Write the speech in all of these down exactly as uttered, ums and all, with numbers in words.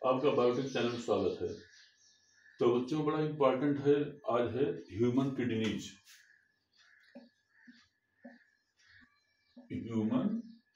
आपका biotech channel में स्वागत है। तो बच्चों बड़ा इंपॉर्टेंट है, आज है ह्यूमन किडनीज। ह्यूमन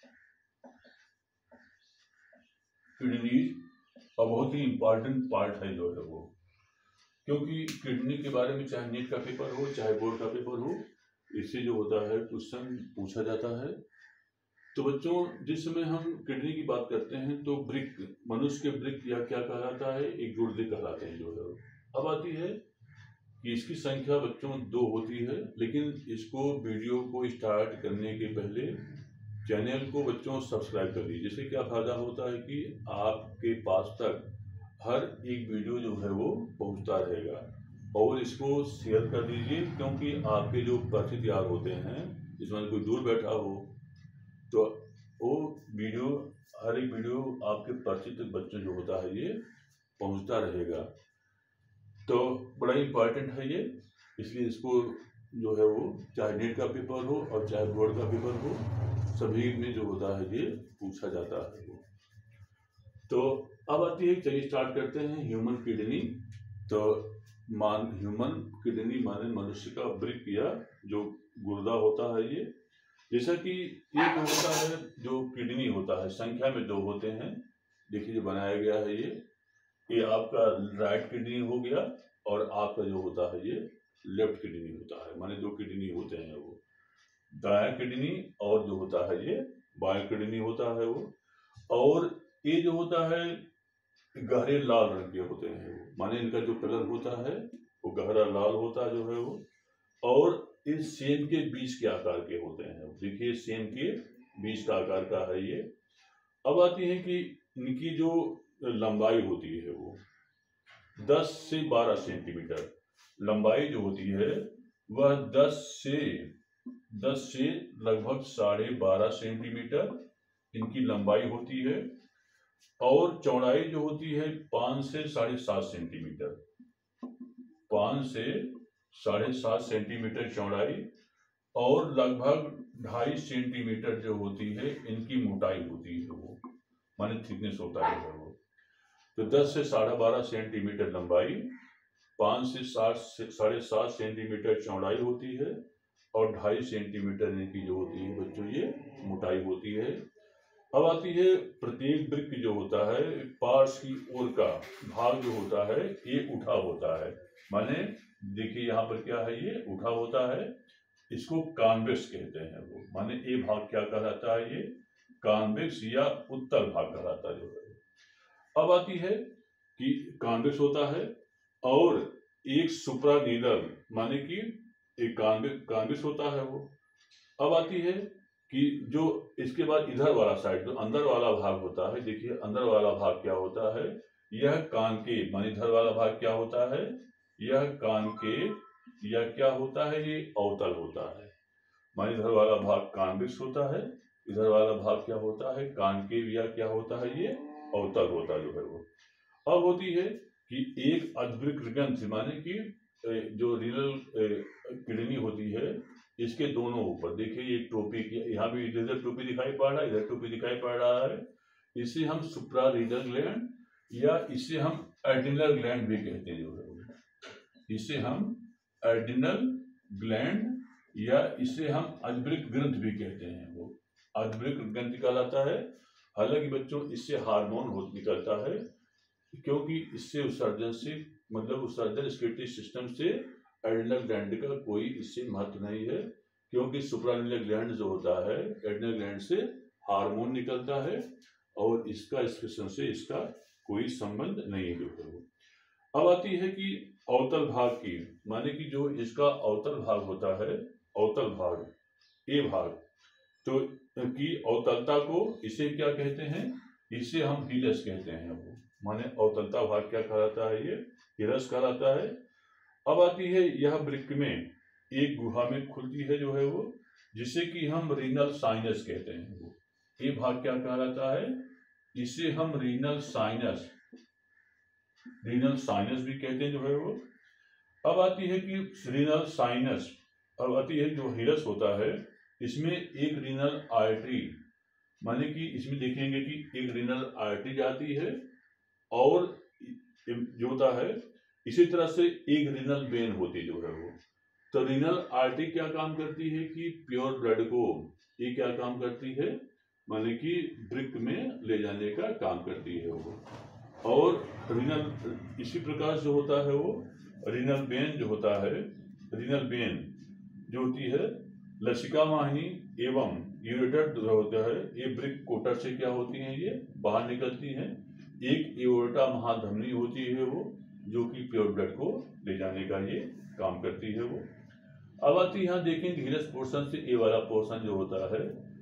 किडनीज और बहुत ही इंपॉर्टेंट पार्ट है जो है वो, क्योंकि किडनी के बारे में चाहे नीट का पेपर हो चाहे बोर्ड का पेपर हो, इससे जो होता है क्वेश्चन पूछा जाता है। तो बच्चों जिस समय हम किडनी की बात करते हैं तो ब्रिक, मनुष्य के ब्रिक या क्या कहलाता है, एक गुर्दे कहलाते हैं जो है। अब आती है कि इसकी संख्या बच्चों दो होती है, लेकिन इसको वीडियो को स्टार्ट करने के पहले चैनल को बच्चों सब्सक्राइब कर लीजिए। जिससे क्या फायदा होता है कि आपके पास तक हर एक वीडियो जो है वो पहुंचता रहेगा। और इसको शेयर कर दीजिए, क्योंकि आपके जो परिचित यार होते हैं, जिसमें कोई दूर बैठा हो, तो वो वीडियो, हर एक वीडियो आपके परिचित बच्चों जो होता है ये पहुंचता रहेगा। तो बड़ा इंपॉर्टेंट है ये, इसलिए इसको जो है वो चाहे नीट का पेपर हो और चाहे बोर्ड का पेपर हो, सभी में जो होता है ये पूछा जाता है वो। तो अब आती है, चलिए स्टार्ट करते हैं ह्यूमन किडनी। तो मान ह्यूमन किडनी माने मनुष्य का ब्रिक या जो गुर्दा होता है ये। जैसा कि एक होता है जो किडनी होता है, संख्या में दो होते हैं। देखिए जो बनाया गया है ये ये आपका राइट किडनी हो गया, और आपका जो होता है ये लेफ्ट किडनी होता है। माने दो किडनी होते हैं वो, दायां किडनी और जो होता है ये बायां किडनी होता है वो। और ये जो होता है गहरे लाल रंग के होते हैं वो, माने इनका जो कलर होता है वो गहरा लाल होता है जो है वो। और इस सेम के बीच के आकार के होते हैं। देखिए सेम के बीच का आकार का है ये। अब आती है कि इनकी जो लंबाई होती है वो दस से बारह सेंटीमीटर लंबाई जो होती है वह दस से दस से लगभग साढ़े बारह सेंटीमीटर इनकी लंबाई होती है। और चौड़ाई जो होती है पाँच से साढ़े सात सेंटीमीटर पाँच से साढ़े सात सेंटीमीटर चौड़ाई, और लगभग ढाई सेंटीमीटर जो होती है इनकी मोटाई होती है वो, माने थिकनेस होता है वो। तो दस से साढ़े बारह सेंटीमीटर लंबाई, पाँच से सात साढ़े सात सेंटीमीटर चौड़ाई होती है, और ढाई सेंटीमीटर इनकी जो होती है बच्चों ये मोटाई होती है। अब आती है प्रत्येक वृक्क जो होता है पार्श्व की ओर का भाग जो होता है ये उठा होता है। माने देखिए यहाँ पर क्या है, ये उठा होता है, इसको कॉन्वेक्स कहते हैं वो। माने ये भाग क्या कहलाता है, ये कॉन्वेक्स या उत्तल भाग कहलाता है जो है। अब आती है कि कॉन्वेक्स होता है, और एक सुप्रानीलर माने कि एक कॉन्वेक्स होता है वो। अब आती है कि जो इसके बाद इधर वाला साइड जो अंदर वाला भाग होता है, देखिए अंदर वाला भाग क्या होता है, यह कॉनकेव, माने इधर वाला भाग क्या होता है, यह कॉनकेव या क्या होता है, ये अवतल होता है। माने इधर वाला भाग कॉन्वेक्स होता है, इधर वाला भाग क्या होता है, कॉनकेव या क्या होता है, ये अवतल होता जो है वो। अब होती है कि एक अधवृक्क ग्रंथि, माने कि जो रीनल किडनी होती है, इसके दोनों ऊपर देखिए ये टोपी की, यहाँ भी इधर टोपी दिखाई पड़ रहा है, इधर टोपी दिखाई पड़ रहा है। इसे हम सुप्रारीनल ग्लैंड या इसे हम एड्रिनल ग्लैंड भी कहते हैं जो है। इसे हम एड्रिनल ग्लैंड या इसे हम अधवृक्क ग्रंथि भी कहते हैं वो, अधवृक्क ग्रंथि कहलाता है। हालांकि बच्चों इससे हार्मोन हो निकलता है, क्योंकि इससे उत्सर्जन से मतलब उत्सर्जन स्क्रीटरी सिस्टम से एड्रिनल ग्लैंड का कोई इससे महत्व नहीं है, क्योंकि सुप्रानीलर ग्लैंड जो होता है एड्रिनल ग्लैंड से हार्मोन निकलता है, और इसका एक्सक्रीशन से इसका कोई संबंध नहीं है। अब आती है कि अवतल भाग की, माने कि जो इसका अवतल भाग होता है, अवतल भाग ए भाग, तो की अवतलता को इसे क्या कहते हैं, इसे हम हीलस कहते हैं वो। माने अवतलता भाग क्या कहलाता है, ये हीलस कहलाता है। अब आती है यह वृक्क में एक गुहा में खुलती है जो है वो, जिसे कि हम रीनल साइनस कहते हैं वो। ये भाग क्या कहलाता है, इसे हम रीनल साइनस रीनल साइनस भी कहते हैं जो है वो। अब आती है कि रीनल साइनस, अब आती है जो हीलस होता है, इसमें एक रीनल आर्टरी, माने कि इसमें देखेंगे कि एक रीनल आर्टरी जाती है, और जो होता है इसी तरह से एक रीनल वेन होती जो है वो। तो रीनल आर्टरी क्या काम करती है कि प्योर ब्लड को ये क्या काम करती है, माने कि ब्रिक में ले जाने का काम करती है वो। और रीनल इसी प्रकार से होता है वो रीनल वेन जो होता है, रीनल वेन जो होती है लसिका वाहिनी एवं यूरेटर जो होता है, ये ब्रिक कोटर से क्या होती हैं, ये बाहर निकलती हैं। एक एओर्टा महाधमनी होती है वो, जो कि प्योर ब्लड को ले जाने का ये काम करती है वो। अब आती यहाँ देखें धीरज पोर्शन से, ए वाला पोर्शन जो होता है,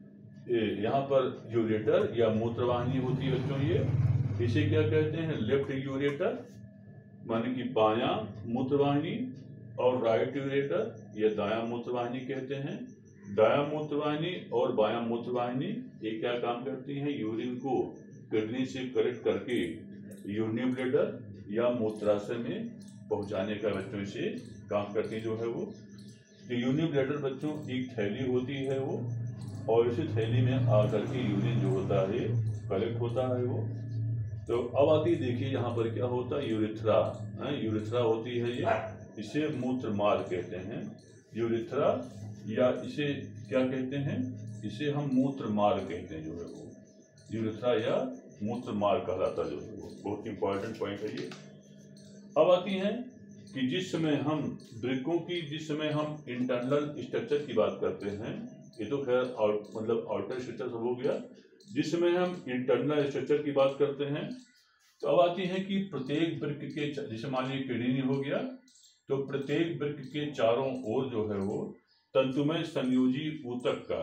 यहाँ पर यूरेटर या मूत्रवाहिनी होती है बच्चों, ये इसे क्या कहते हैं, लेफ्ट यूरेटर माने कि बायां मूत्रवाहिनी, और राइट यूरेटर या दायां मूत्रवाहिनी कहते हैं। दायां मूत्रवाहिनी और बायां मूत्रवाहिनी ये क्या काम करती हैं, यूरिन को किडनी से कलेक्ट करके यूरिनरी ब्लैडर या मूत्राशय में पहुंचाने का बच्चों से काम करती जो है वो। तो यूरिनरी ब्लैडर बच्चों एक थैली होती है वो, और इसी थैली में आकर के यूरिन जो होता है कलेक्ट होता है वो। तो अब आती देखिए यहाँ पर क्या होता है, यूरिथ्रा, यूरिथ्रा होती है ये, इसे मूत्र मार्ग कहते हैं यूरिथ्रा, या इसे क्या कहते हैं, इसे हम मूत्र मार्ग कहते हैं जो है वो, यूरिथ्रा या मूत्र मार्ग कहलाता जो है वो। बहुत इंपॉर्टेंट पॉइंट है ये। अब आती हैं कि जिस समय हम ब्रिकों की, जिस समय हम इंटरनल स्ट्रक्चर की बात करते हैं, ये तो खैर आउट मतलब आउटर स्ट्रक्चर सब हो गया, जिस समय हम इंटरनल स्ट्रक्चर की बात करते हैं तो अब आती है कि प्रत्येक ब्रिक के, जैसे मान लीजिए किडनी हो गया, तो प्रत्येक ब्रिक के चारों ओर जो है वो तंतुमय संयोजी ऊतक का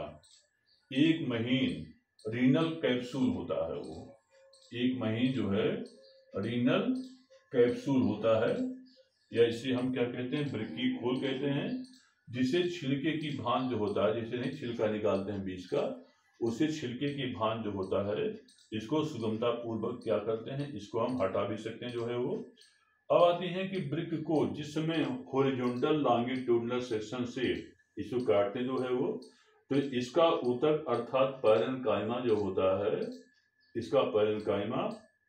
एक महीन रीनल कैप्सूल होता है वो। एक महीन जो है रीनल कैप्सूल होता है, या इसे हम क्या कहते हैं, ब्रिकी खोल कहते हैं, जिसे छिलके की भान जो होता है, जैसे नहीं छिलका निकालते हैं बीज का, उसे छिलके की भान जो होता है, इसको सुगमता पूर्वक क्या करते हैं, इसको हम हटा भी सकते हैं जो है वो। अब आती है कि ब्रिक को जिस समय हॉरिजॉन्टल लॉन्गिट्यूडिनल सेक्शन से इसको काटते जो है वो, तो इसका ऊतक अर्थात पैरेन्काइमा जो होता है, इसका पैरेन्काइमा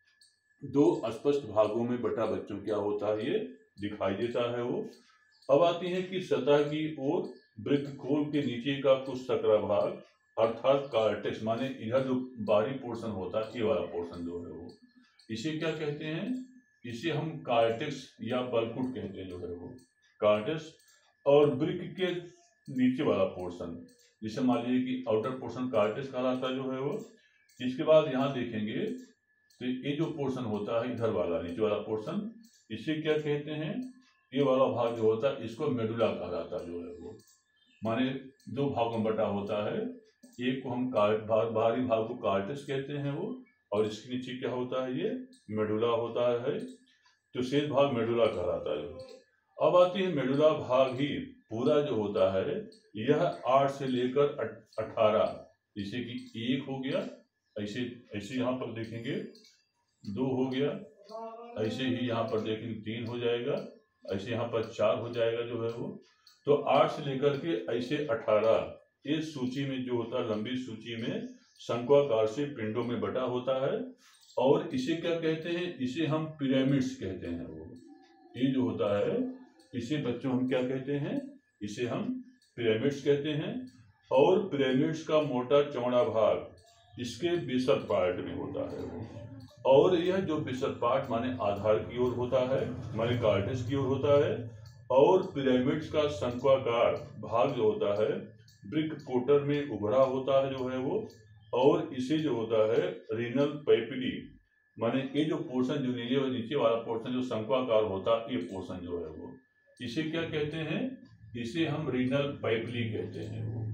दो स्पष्ट भागों में बटा बच्चों क्या होता है, ये दिखाई देता है वो। अब आती है कि सतह की ओर ब्रिक खोल के नीचे का कुछ सकरा भाग अर्थात कार्टेक्स, माने इधर जो बाहरी पोर्शन होता है, ये वाला पोर्शन जो है वो, इसे क्या कहते हैं, इसे हम कार्टेक्स या बल्कुट कहते हैं जो है वो, कार्टेक्स। और ब्रिक के नीचे वाला पोर्शन, जिसे मान लीजिए कि आउटर पोर्शन कार्टेक्स कहलाता जो है वो। इसके बाद यहाँ देखेंगे तो ये जो पोर्शन होता है इधर वाला नीचे वाला पोर्शन, इसे क्या कहते हैं, ये वाला भाग जो होता है इसको मेडुला कहलाता जो है वो। माने दो भागों में बटा होता है, एक को हम कार्ट भाग बाहरी भाग को कार्टेक्स कहते हैं वो, और इसके नीचे क्या होता है, ये मेडुला होता है, तो शेष भाग मेडुला कहलाता है। अब आती है मेडुला भाग ही पूरा जो होता है, यह आठ से लेकर अठारह, जैसे कि एक हो गया, ऐसे ऐसे यहाँ पर देखेंगे दो हो गया, ऐसे ही यहाँ पर देखेंगे तीन हो जाएगा, ऐसे यहाँ पर चार हो जाएगा जो है वो। तो आठ से लेकर के ऐसे अठारह इस सूची में जो होता है, लंबी सूची में शंक्वाकार से पिंडों में बटा होता है, और इसे क्या कहते हैं, इसे हम पिरामिड्स कहते हैं वो। ये जो होता है इसे बच्चों हम क्या कहते हैं, इसे हम पिरामिड्स कहते हैं। और पिरामिड्स का मोटा चौड़ा भाग इसके बेसल पार्ट में होता है वो, और यह जो बेसल पार्ट माने आधार की ओर होता है, माने कार्टेक्स की ओर होता है। और पिरामिड्स का शंक्वाकार भाग जो होता है ब्रिक कोटर में उभरा होता है जो है वो, और इसे जो होता है रीनल पैपिली, माने ये जो पोर्शन जो नीचे नीचे वाला पोर्शन जो शंक्वाकार होता है, ये पोर्शन जो है वो, इसे क्या कहते हैं, इसे हम रीनल पैपिली कहते हैं वो।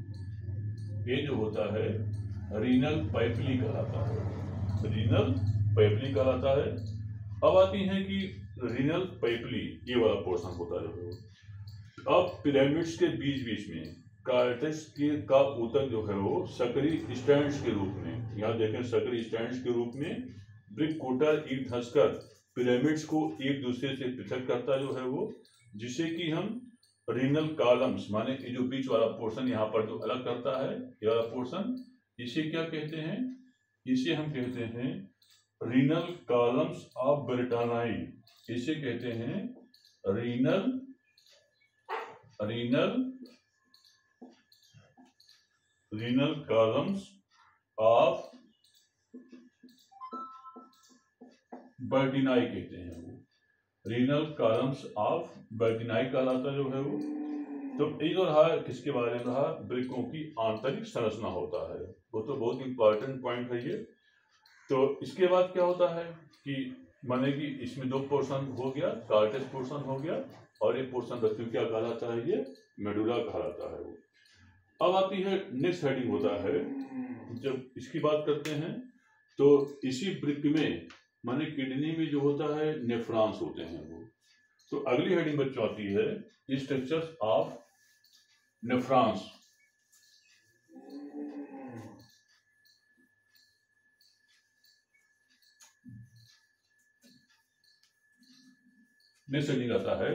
ये जो होता है रीनल पैपिली कहलाता है, रीनल पैपिली कहलाता है। अब आती है कि रीनल पैपिली ये वाला पोर्शन होता है जो, अब पिरामिड्स के बीच बीच में कार्टेक्स के का ऊतक जो है वो सक्रिय स्टैंड्स के रूप में, यहाँ देखें सक्रिय स्टैंड्स के रूप में ब्रिक कोटर ईट धंसकर पिरामिड्स को एक दूसरे से पृथक करता जो है वो, जिसे कि हम रीनल कॉलम्स, माने ये जो बीच वाला पोर्शन यहाँ पर जो अलग करता है ये वाला पोर्शन, इसे क्या कहते हैं, इसे हम कहते हैं रीनल कॉलम्स ऑफ ब्रिटानाई, इसे कहते हैं renal renal renal columns of Bertini कहते हैं वो, रीनल कॉलम्स ऑफ बर्टिनाई कहलाता जो है वो। तो ये जो रहा किसके बारे में रहा, वृक्कों की आंतरिक संरचना होता है, वो तो बहुत इंपॉर्टेंट पॉइंट है ये। तो इसके बाद क्या होता है कि माने कि इसमें दो पोर्शन हो गया, कार्टेज पोर्शन हो गया, और एक पोर्शन बच्चों क्या कहलाता है, ये मेडुला कहलाता है वो। अब आती है नेक्स्ट हेडिंग होता है, जब इसकी बात करते हैं तो इसी वृक्क में माने किडनी में जो होता है नेफ्रॉन्स होते हैं वो। तो अगली हेडिंग बच्चों आती है structures of nephrons. Next heading आता है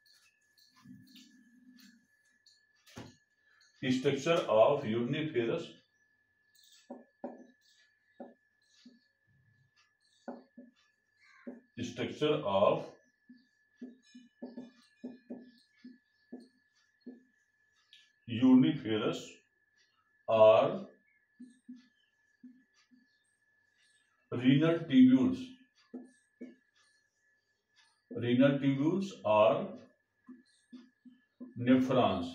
structure of uriniferous structure of uriniferous और रीनल ट्यूब्यूल्स रीनल ट्यूब्यूल्स और नेफ्रॉन्स।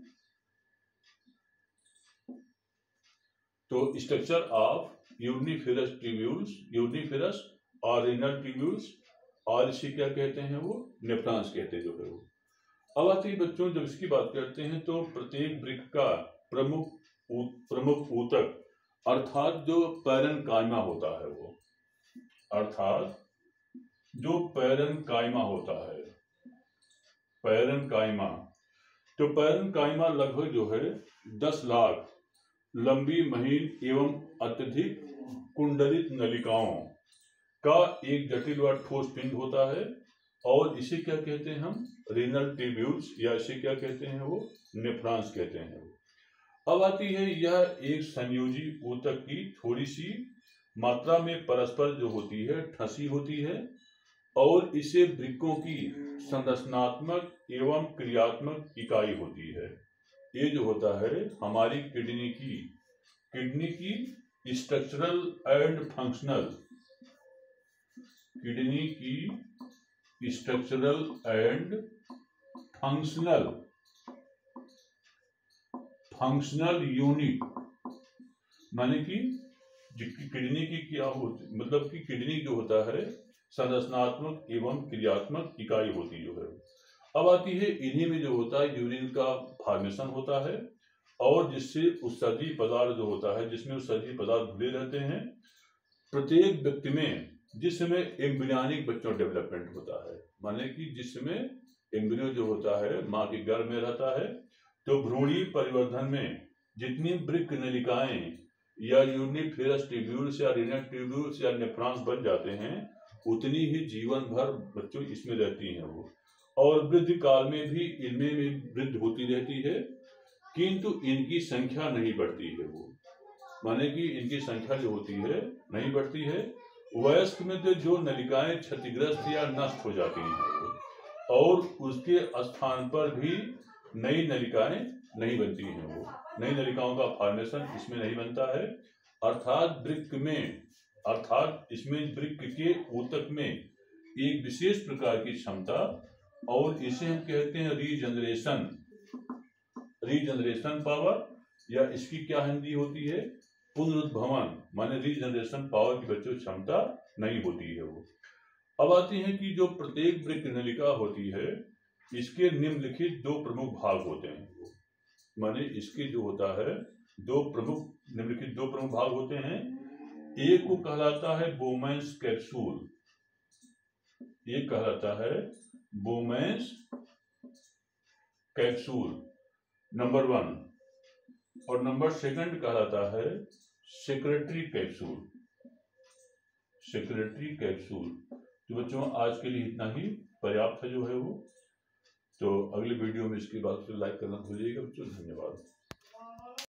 तो structure of uriniferous tubules uriniferous और रीनल ट्यूब्यूल्स, और इसे क्या कहते हैं वो, नेफ्रॉन्स कहते हैं जो है वो। अब आते ही बच्चों जब इसकी बात करते हैं तो प्रत्येक वृक्क का प्रमुख प्रमुख ऊतक अर्थात जो पैरेन्काइमा होता है वो, अर्थात जो पैरेन्काइमा होता है पैरेन्काइमा तो पैरेन्काइमा लगभग जो है दस लाख लंबी महीन एवं अत्यधिक कुंडलित नलिकाओं का एक जटिल व ठोस पिंड होता है, और इसे क्या कहते हैं हम, रीनल ट्यूब्यूल्स, या इसे क्या कहते हैं वो, नेफ्रॉन्स कहते हैं वो। अब आती है यह एक संयोजी ऊतक की थोड़ी सी मात्रा में परस्पर जो होती है ठसी होती है, और इसे वृक्कों की संरचनात्मक एवं क्रियात्मक इकाई होती है। ये जो होता है हमारी किडनी की किडनी की स्ट्रक्चरल एंड फंक्शनल किडनी की structural and functional functional unit, माने कि किडनी की क्या होती, मतलब कि किडनी जो होता है संरचनात्मक एवं क्रियात्मक इकाई होती जो है। अब आती है इन्हीं में जो होता है यूरिन का फॉर्मेशन होता है, और जिससे उत्सर्जी पदार्थ जो होता है, जिसमें उत्सर्जी पदार्थ भरे रहते हैं। प्रत्येक व्यक्ति में जिसमें एम्ब्रियोनिक बच्चों डेवलपमेंट होता है, माने कि जिसमें एम्ब्रियो जो होता है माँ के गर्भ में रहता है, तो भ्रूणीय परिवर्धन में जितनी वृक्क नलिकाएं या यूरिनिफेरस ट्यूब्यूल्स या रीनल ट्यूब्यूल्स या नेफ्रॉन्स बन जाते हैं, उतनी ही जीवन भर बच्चों इसमें रहती हैं वो, और वृद्धि काल में भी इनमें में वृद्धि होती रहती है, किंतु इनकी संख्या नहीं बढ़ती है वो, माने कि इनकी संख्या जो होती है नहीं बढ़ती है। वयस्क में तो जो नलिकाएं क्षतिग्रस्त या नष्ट हो जाती हैं वो, और उसके स्थान पर भी नई नलिकाएं नहीं बनती हैं वो, नई नलिकाओं का फॉर्मेशन इसमें नहीं बनता है। अर्थात वृक्क में अर्थात इसमें वृक्क के ऊतक में एक विशेष प्रकार की क्षमता, और इसे हम कहते हैं रीजनरेशन रीजनरेशन पावर, या इसकी क्या हिंदी होती है, पुनरुद्भवन, माने रीजनरेशन पावर की बच्चों क्षमता नहीं होती है वो। अब आती है कि जो प्रत्येक वृक्क नलिका होती है, इसके निम्नलिखित दो प्रमुख भाग होते हैं वो, माने इसके जो होता है दो प्रमुख निम्नलिखित दो प्रमुख भाग होते हैं। एक को कहलाता है बोमेंस कैप्सूल, ये कहलाता है बोमेंस कैप्सूल नंबर वन, और नंबर सेकंड कहलाता है सेक्रेटरी कैप्सूल सेक्रेटरी कैप्सूल। तो बच्चों आज के लिए इतना ही पर्याप्त है जो है वो। तो अगले वीडियो में इसके बाद लाइक करना भूलिएगा बच्चों। धन्यवाद।